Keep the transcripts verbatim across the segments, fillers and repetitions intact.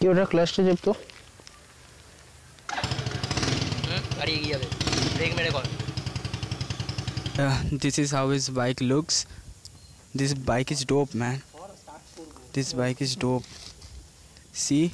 কি ওটা ক্লাসটা চেপ তো গাড়ি এগিয়ে যাবে ব্রেক মেরে কর Uh, this is how his bike looks. This bike is dope, man. This bike is dope. See?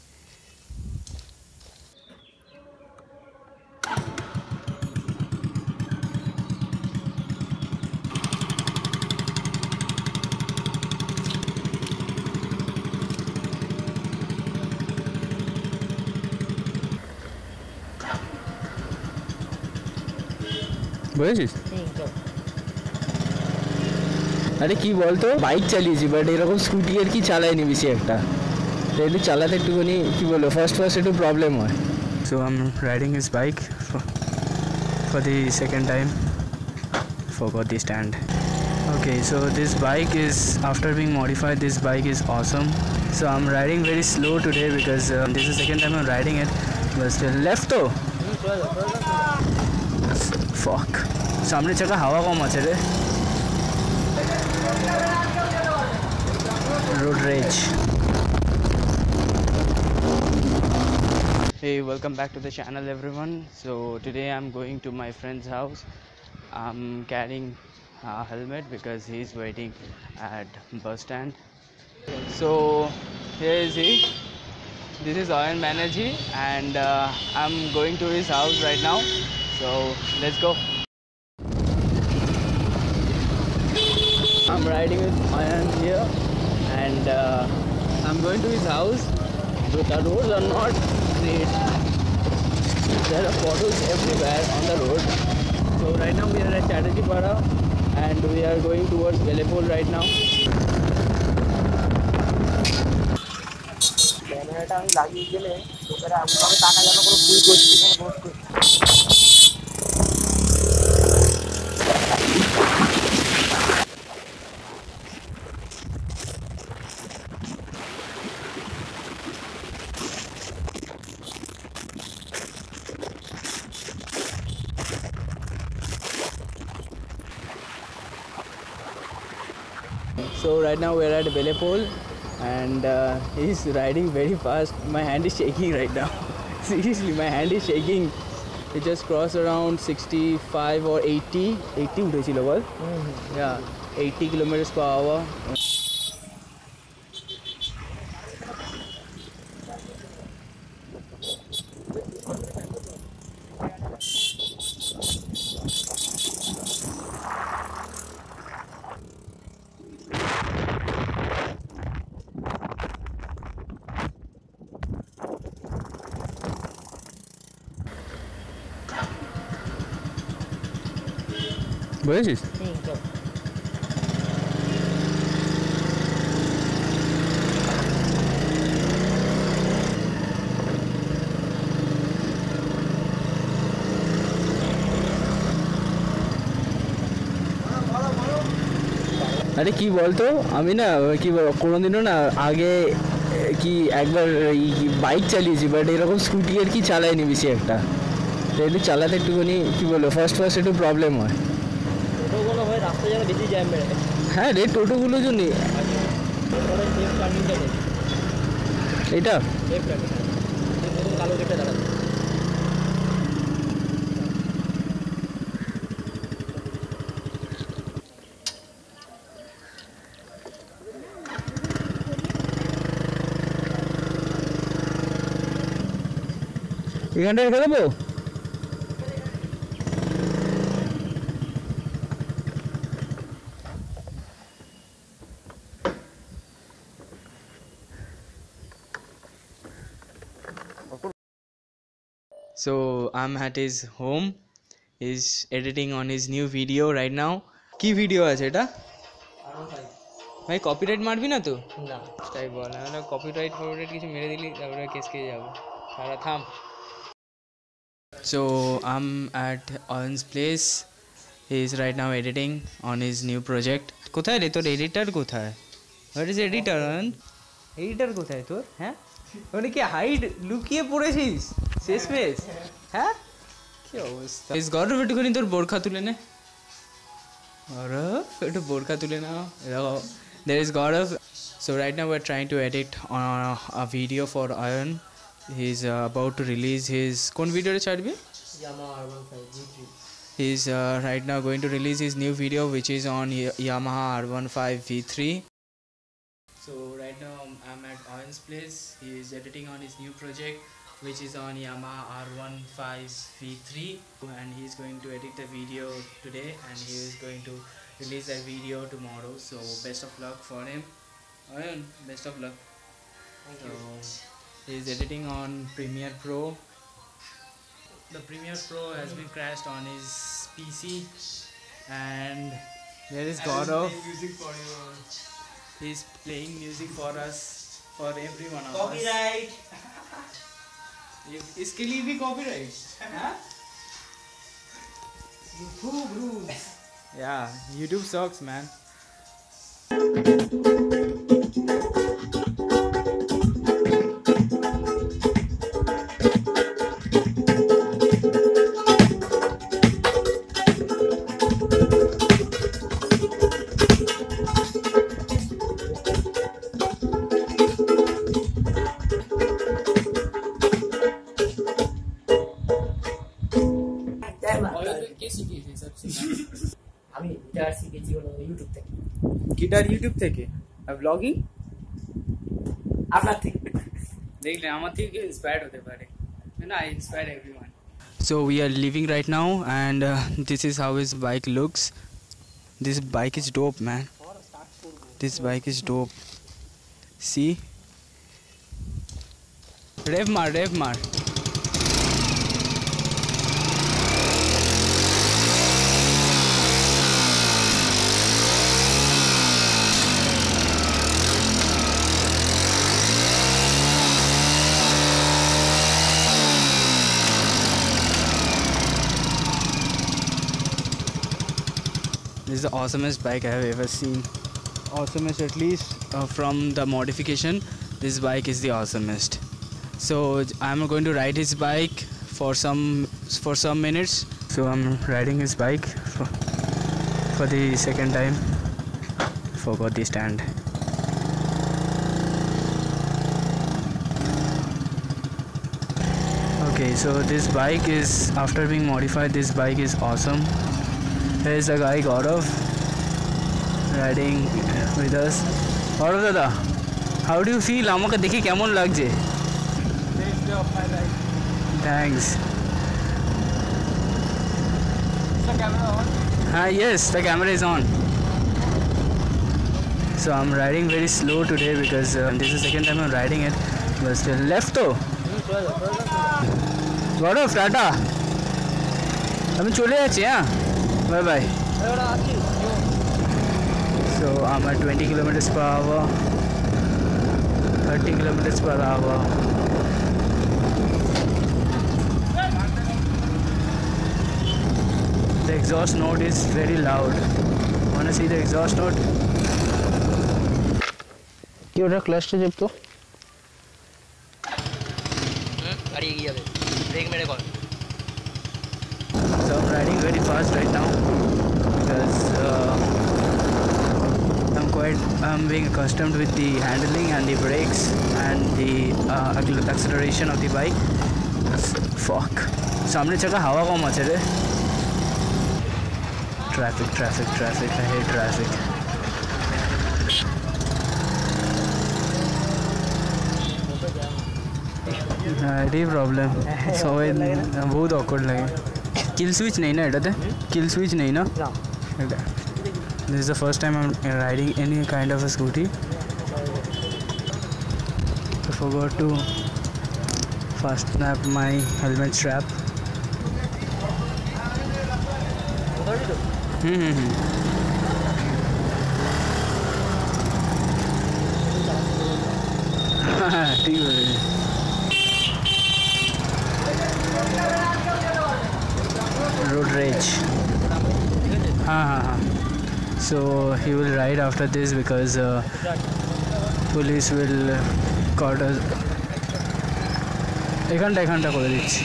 বুঝেছিস? আরে কি বলতো বাইক চালিয়েছি বাট এরকম স্কুটি আর কি চালাইনি বেশি একটা তো একটু চালাতে একটুখানি কি বলবো ফার্স্ট ফার্স্ট একটু প্রবলেম হয় So I'm riding his bike for, for the second time. Forgot the stand. Okay, so this bike is, after being modified, this bike is awesome. So I'm riding very slow today because uh, this is the second time I'm riding it. But still left though. Fuck. सामने जगह हवा कम आछे रे. Road rage. Hey, welcome back to the channel everyone. So today I'm going to my friend's house. I'm carrying a helmet because he's waiting at bus stand. So here is he. This is Banerjee and uh, I'm going to his house right now. So let's go. I'm riding with Ayan here and uh, I'm going to his house. But the roads are not great. There are potholes everywhere on the road. So right now we are at Chatterjee Para and we are going towards Banerjee right now. ক্যামেরাটা আমি লাগিয়ে গেলে লোকেরা আমাকে টাকা যেন কোনো ভুল করছি কোনো দোষ করছি So right now we are at Banerjee and uh, he's riding very fast. My hand is shaking right now. Seriously, my hand is shaking. It just crossed around sixty-five or eighty. eighty উঠেছিল বল? Yeah, eighty kilometers per hour. বুঝেছিস? আরে কি বলতো আমি না কি কোনোদিনও না আগে কি একবার বাইক চালিয়েছি বাট এরকম স্কুটি আর কি চালাইনি বেশি একটা তো একটু চালাতে একটুখানি কি বলবো ফার্স্ট ফার্স্ট একটু প্রবলেম হয় টোটোগুলো হয় রাস্তায় যেন বেশি জ্যাম বেড়ে হ্যাঁ রে টোটোগুলোর জন্য এটা কালো কেটে দাঁড়াচ্ছে এখানটা রেখে দেবো So I'm at his home. He's editing on his new video right now. কি ভিডিও আছে এটা? ভাই কপিরাইট মারবি না তো? না তাই বল না কপিরাইট ফরওয়ার্ড কিছু মেরে দিলি তারপরে কেস খেয়ে যাব সারা থাম So I'm at Ayan's place. He is right now editing on his new project. কোথায় রে তোর এডিটর কোথায়? What is editor? এডিটর কোথায় তোর? হ্যাঁ? মানে কি হাইড লুকিয়ে পড়েছিস শেষমেশ? হ্যাঁ? কি অবস্থা? ইস গর্ভ একটুখানি তোর বোরখা তুলে নে। গৌরব একটু বোরখা তুলে নাও। দেখো there is Gaurav So right now we're trying to edit uh, a video for Ayan. He's uh, about to release his kon video re chadbe Yamaha R fifteen V three. He's uh, right now going to release his new video, which is on Y Yamaha R fifteen V three. So right now I'm at Ayan's place. He is editing on his new project, which is on Yamaha R fifteen V three, and he's going to edit the video today, and he is going to release that video tomorrow. So best of luck for him. Ayan, best of luck. Thank So you. he's editing on Premiere Pro. The Premiere Pro has been crashed on his P C, and there is God of. Music for you. He's playing music for us, for every one of Copyright. us. Copyright. इसके लिए भी copyright. हाँ? YouTube rules. Yeah, YouTube sucks, man. আমি guitar শিখেছি হলো YouTube থেকে। Guitar YouTube থেকে আর blogging আপনার থেকে দেখলে আমার থেকে ইন্সপায়ার্ড হতে পারে না inspire everyone So we are leaving right now, and uh, this is how his bike looks. This bike is dope, man. This bike is dope. See? Rev mar, rev mar. This is the awesomest bike I have ever seen. Awesomest, at least uh, from the modification. This bike is the awesomest. So I'm going to ride his bike for some for some minutes. So I'm riding his bike for, for the second time. Forgot the stand. Okay, so this bike is, after being modified, this bike is awesome. There is a guy Gaurav riding with us. Gaurav dada, how do you feel? আমাকে দেখে কেমন লাগছে? Best day of my life. Thanks. Is the camera on? Ah yes, the camera is on. So I'm riding very slow today because uh, this is the second time I'm riding it. But still left though. Gaurav, Tata. আমি চলে যাচ্ছি হ্যাঁ Bye bye. So I'm at twenty kilometers per hour, thirty kilometers per hour. The exhaust note is very loud. Wanna see the exhaust note? কি ওটা ক্লাচটা চেপতো? হুম গাড়ি এগিয়ে যাবে break মেরে কর So I'm riding very fast right now because uh, I'm quite I'm being accustomed with the handling and the brakes and the uh, acceleration of the bike. Fuck. सामने जगह हवा कम আছে রে. Traffic, traffic, traffic. I hate traffic. এটাই problem সবাই বহুত awkward লাগে কিল switch নেই না এটাতে কিল সুইচ নেই না এটা This is the first time I'm riding any kind of a scooty. I forgot to fasten up my helmet strap. Hmm hmm hmm. ठीक है road rage. हाँ हाँ हाँ so he will ride after this because uh, police will caught us এখানটা এখানটা করে দিচ্ছি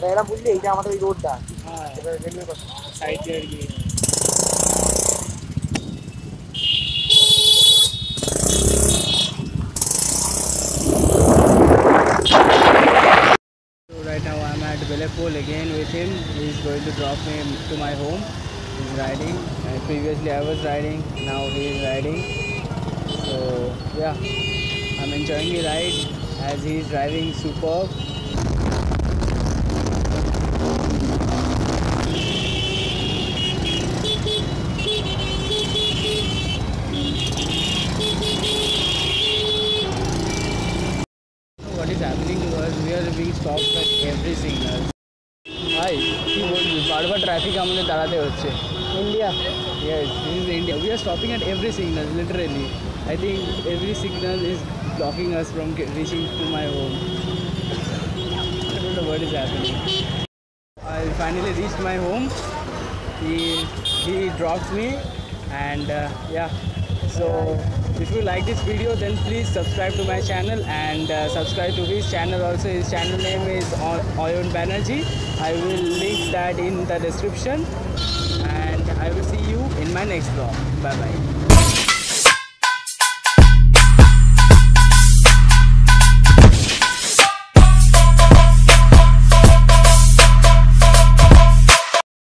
ওটা এরা বুঝলি এইটা আমাদের ওই রোডটা হ্যাঁ এবার রেলওয়ে কথা সাইড দিয়ে আর কি So right now I'm at Belekpol again with him. He's going to drop me to my home. He's riding. And previously I was riding. Now he is riding. So yeah, I'm enjoying the ride as he is driving superb. What is happening to us? We are being stopped at every signal. ভাই কি বলবি বারবার traffic আমাদের দাঁড়াতে হচ্ছে India Yes, this is India. We are stopping at every signal, literally. I think every signal is blocking us from get, reaching to my home. I don't know what is happening. I finally reached my home. He he dropped me, and uh, yeah. So if you like this video, then please subscribe to my channel and uh, subscribe to his channel also. His channel name is Banerjee. I will link that in the description. And I will see you in my next vlog. Bye bye.